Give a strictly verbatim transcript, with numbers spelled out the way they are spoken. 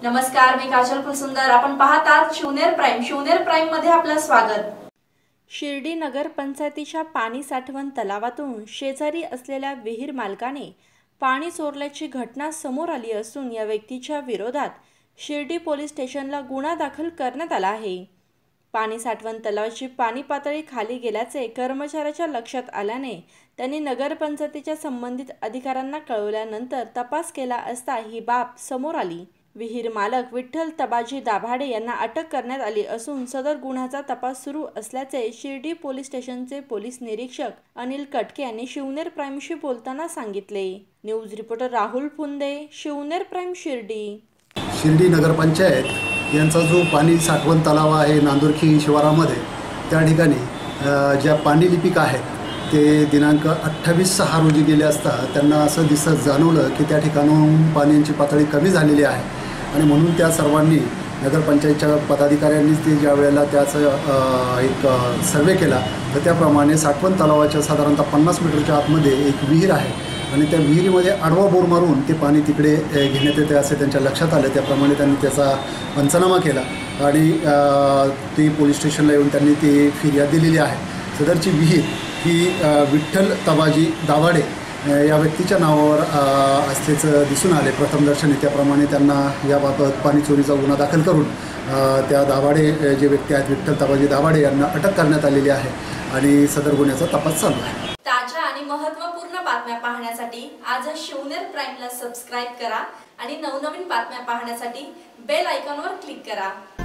नमस्कार, मी काजल फसुंदर। आपण पाहत आहात शिवनेर प्राइम। शिवनेर प्राइम मध्ये आपलं स्वागत। शिर्डी नगर पंचायतीच्या पाणी साठवण तलावातून शेजारी असलेल्या विहीर मालकाने पाणी चोरल्याची घटना समोर आली असून या व्यक्तीच्या विरोधात शिर्डी पोलीस स्टेशनला गुन्हा दाखल करण्यात आला आहे। पाणी साठवण तलावाची पाणी पातळी खाली गेल्याचे कर्मचाऱ्याच्या लक्षात आल्याने त्यांनी नगर पंचायतीच्या संबंधित अधिकाऱ्यांना कळवल्यानंतर तपास केला असता ही बाब समोर आली। विहीर मालक विठ्ठल तबाजी दाभाडे यांना अटक करण्यात आली असून सदर गुन्ह्याचा तपास सुरू असल्याचे शिर्डी पोलीस स्टेशनचे पोलीस निरीक्षक अनिल कटके यांनी शिवनेर प्राइमशी बोलताना सांगितले। News reporter Rahul Phunde, Shivner prime, Shirdi. Shirdi Nagar Panchayat यांचा जो पाणी साठवण तलाव आहे नांदुरखी शिवारामध्ये, त्या ठिकाणी ज्या पाणी लिपिक आहेत ते दिनांक अठ्ठावीस सहा रोजी गेले असता त्यांना असं दिसत जाणवलं की त्या ठिकाणून पाण्याची पातळी कमी झालेली आहे आणि म्हणून त्या सर्वांनी नगरपंचायतच्या पदाधिकाऱ्यांनी ते ज्या वेळेला त्याचं एक सर्वे केला तर त्याप्रमाणे साठवण तलावाच्या साधारणतः पन्नास मीटरच्या आतमध्ये एक विहीर आहे आणि त्या विहिरीमध्ये आडवा बोर मारून ते पाणी तिकडे घेण्यात येते असे त्यांच्या लक्षात आलं। त्याप्रमाणे त्यांनी त्याचा पंचनामा केला आणि ते पोलीस स्टेशनला येऊन त्यांनी ती फिर्याद दिलेली आहे। सदरची विहीर ही विठ्ठल तबाजी दाभाडे या व्यक्तीच्या नावावर असल्याचं दिसून आले प्रथमदर्शनी। त्याप्रमाणे त्यांना याबाबत पाणी चोरीचा गुन्हा दाखल करून त्या दाभाडे जे व्यक्ती आहेत विठ्ठल तबाजी दाभाडे यांना अटक करण्यात आलेली आहे आणि सदर गुन्ह्याचा तपास चालू आहे। ताज्या आणि महत्त्वपूर्ण बातम्या पाहण्यासाठी आज शिवनेर प्राइमला सबस्क्राइब करा आणि नवनवीन बातम्या पाहण्यासाठी बेल आयकॉनवर क्लिक करा।